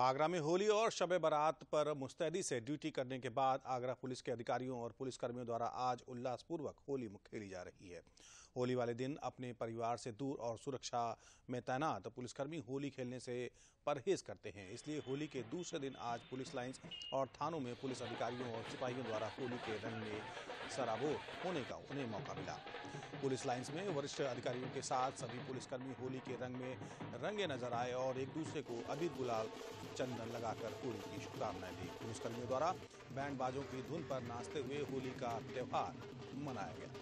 आगरा में होली और शब बारात पर मुस्तैदी से ड्यूटी करने के बाद आगरा पुलिस के अधिकारियों और पुलिसकर्मियों द्वारा आज उल्लासपूर्वक होली खेली जा रही है। होली वाले दिन अपने परिवार से दूर और सुरक्षा में तैनात पुलिसकर्मी होली खेलने से परहेज करते हैं। इसलिए होली के दूसरे दिन आज पुलिस लाइंस और थानों में पुलिस अधिकारियों और सिपाहियों द्वारा होली के रंग में सराबोर होने का उन्हें मौका मिला। पुलिस लाइंस में वरिष्ठ अधिकारियों के साथ सभी पुलिसकर्मी होली के रंग में रंगे नजर आए और एक दूसरे को अबीर गुलाल चंदन लगाकर होली की शुभकामनाएं दी। पुलिसकर्मियों द्वारा बैंड बाजों की धुन पर नाचते हुए होली का त्योहार मनाया गया।